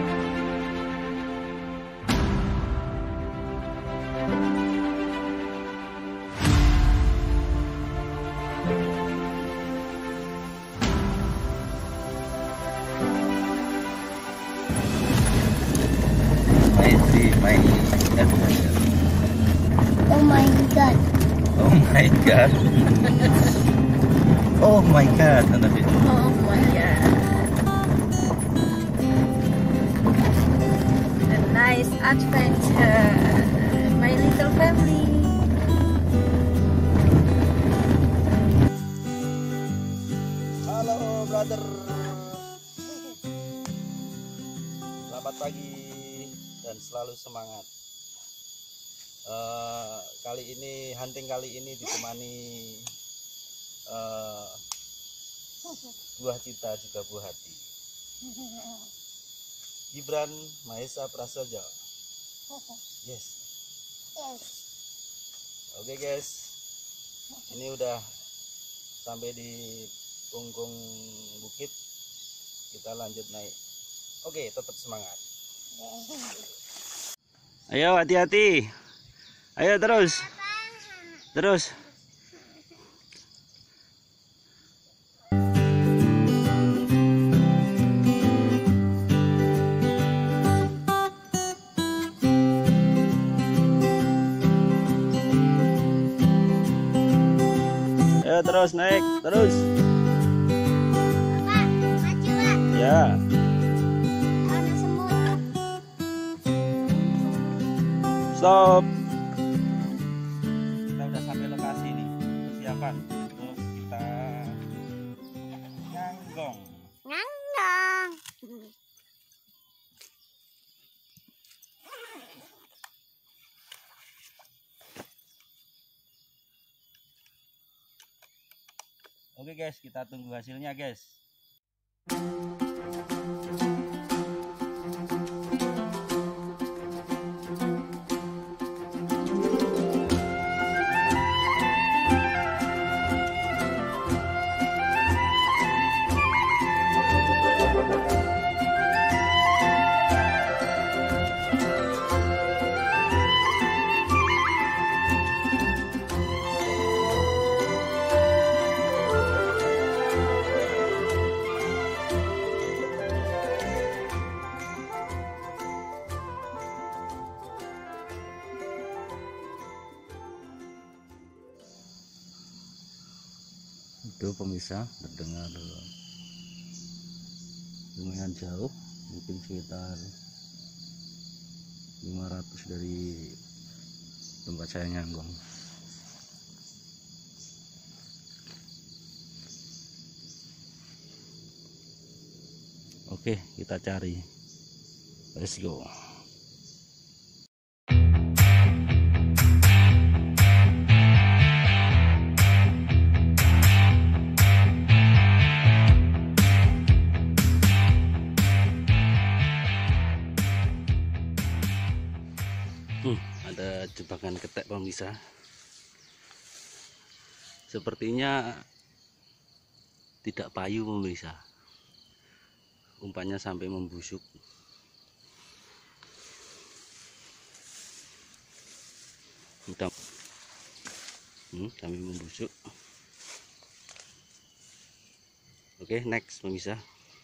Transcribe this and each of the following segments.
Oh my god. Oh my god. Oh my god. Oh my god. A nice adventure, my little family. Halo brother. Selamat pagi dan selalu semangat. Hunting kali ini ditemani buah cita juga buah hati. Gibran Mahesa Prasojo. Yes. Oke guys, ini udah sampai di punggung bukit. Kita lanjut naik. Oke, tetap semangat. Ayo hati-hati. Ayo terus. Terus. Ayo terus naik, terus. Bapak, maju lah. Ya. Ada semut. Stop. Kita udah sampai lokasi nih. Persiapan untuk kita nyanggong. Nyanggong. Oke guys, kita tunggu hasilnya guys. Itu pemirsa, terdengar lumayan jauh, mungkin sekitar 500 dari tempat saya nyanggong. Oke, kita cari. Let's go. Ada jebakan ketek pemirsa. Sepertinya tidak payu pemirsa. Umpannya sampai membusuk. Udah sampai membusuk. Oke, next pemirsa.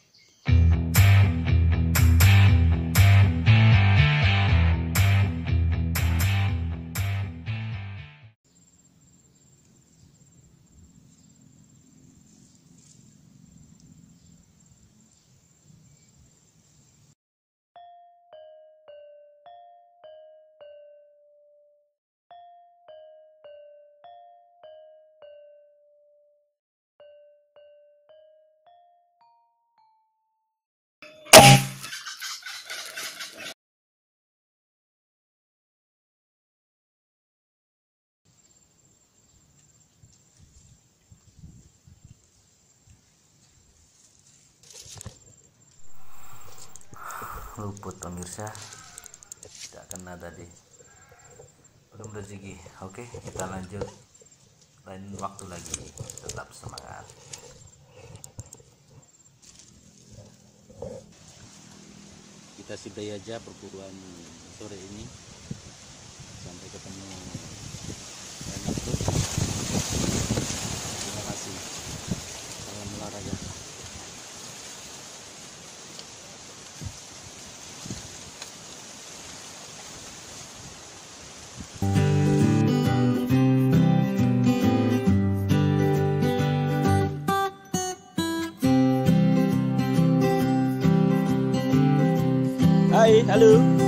Luput pemirsa, tidak kena tadi, belum rezeki. Oke, kita lanjut lain waktu lagi, tetap semangat. kita sudahi aja perburuan sore ini. Sampai ketemu lain waktu. Terima kasih. Salam olahraga. Hai, halo.